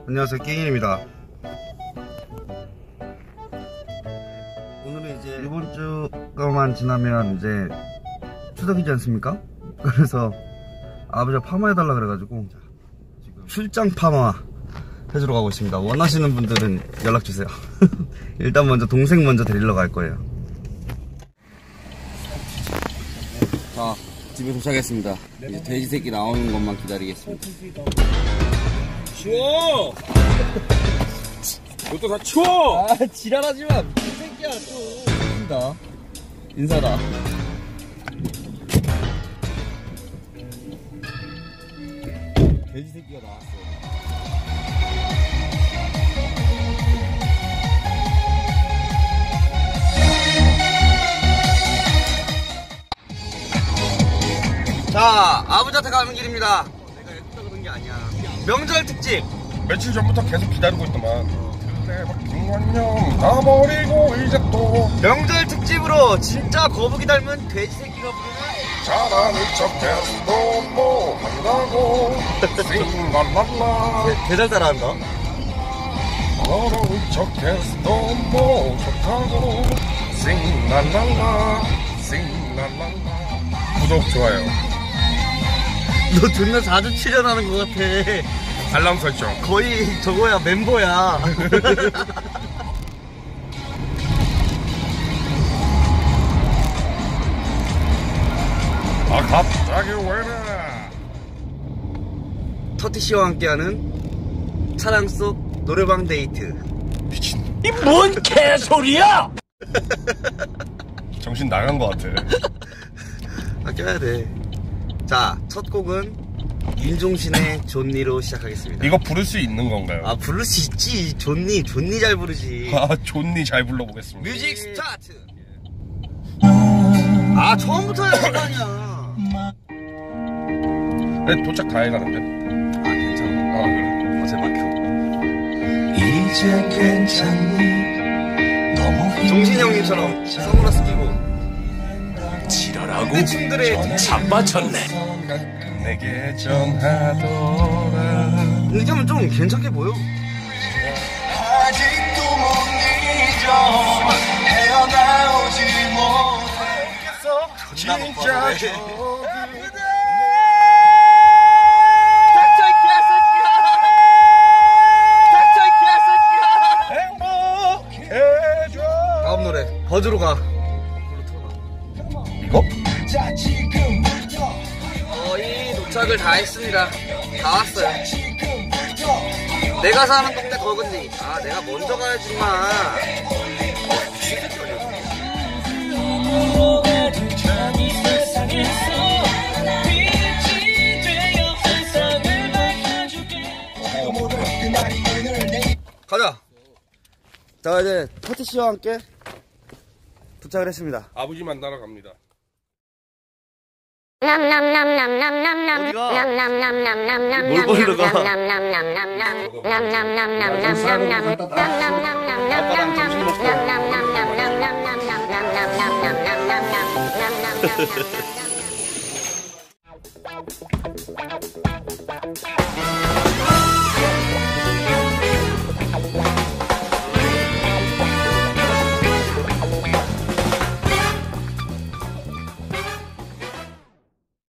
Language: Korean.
안녕하세요, 깽일입니다. 오늘은 이제 이번 주가만 지나면 이제 추석이지 않습니까? 그래서 아버지가 파마해달라 그래가지고 지금 출장 파마 해주러 가고 있습니다. 원하시는 분들은 연락주세요. 일단 먼저 동생 먼저 데리러 갈 거예요. 자, 집에 도착했습니다. 이제 돼지 새끼 나오는 것만 기다리겠습니다. 치워! 이것도 다 치워! 아, 지랄하지 마. 미친 새끼야, 또. 인사다. 돼지 새끼가 나왔어. 자, 아버지한테 가는 길입니다. 내가 예쁘다 그런 게 아니야. 명절 특집. 며칠 전부터 계속 기다리고 있더만. 그래, 안녕. 나버리고 이제 또. 명절 특집으로 진짜 거북이 닮은 돼지 새끼가 부르는 잘하는 척해도 뭐 한다고. 싱랄랄라. 개잘 따라한다. 너는 척해도 뭐 좋다고. 싱랄랄라. 싱랄랄라. 구독, 좋아요. 너 존나 자주 출연하는 것 같아. 알람 설정. 거의 저거야, 멤버야. 아, 갑자기 왜래? 터티씨와 함께하는 차량 속 노래방 데이트. 미친. 이 뭔 개소리야! 정신 나간 것 같아. 아껴야 돼. 자, 첫 곡은 윤종신의 존니로 시작하겠습니다. 이거 부를 수 있는 건가요? 아, 부를 수 있지. 존니 잘 부르지. 아, 존니 잘 불러보겠습니다. 뮤직 스타트. 아, 처음부터 해야 할 거 아니야. 네, 도착 다 해가는데. 아, 괜찮아. 아, 그래. 어제 막혀. 이제 괜찮니? 너무 정신이 형님처럼 선글라스 끼고 지랄하고 내 춤들의 자빠졌네. 내게 전하더라. 이렇게 하면 좀 괜찮게 보여. 아직도 못 잊어 헤어나오지 못해 진짜 닥쳐, 행복해져. 다음 노래 버즈로 가. 이거? 거의 도착을 다 했습니다. 다 왔어요. 내가 사는 동네 거근리. 아, 내가 먼저 가야지 마. 가자. 자, 이제 터티씨와 함께 도착을 했습니다. 아버지 만나러 갑니다. 어디가? 뭘 벌러 가? 아빠랑 점심 먹고.